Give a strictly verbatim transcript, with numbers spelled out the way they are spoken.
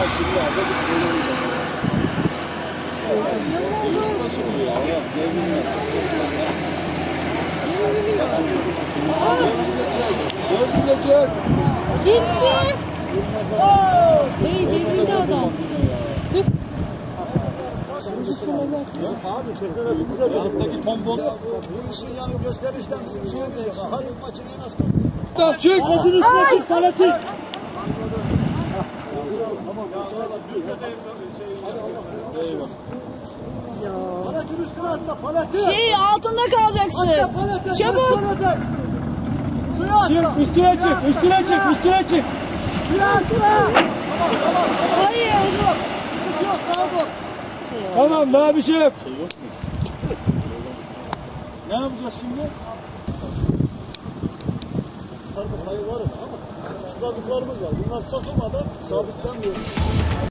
Gitti. Hey devrildi adam. Tüh. Abi teknolojisi güzel. Yanındaki tombol. Bu işin yanı gösterişten bizim şeyimiz yok. Hadi makineye nasıl topluyor? Tamam çık. Atın üstüne çık. Fanatik. Paletin üstüne atla paletin. Şey altında kalacaksın. Atla paletin. Çabuk. Suya atla. Çık üstüne çık. Üstüne çık. Üstüne çık. Suya atla. Hayır. Sıkıntı yok daha bu. Tamam daha bir şey yok. Ne yapacağız şimdi? Payı var ama küçük kazıklarımız var. Bunlar çakılmadan sabitlenmiyor.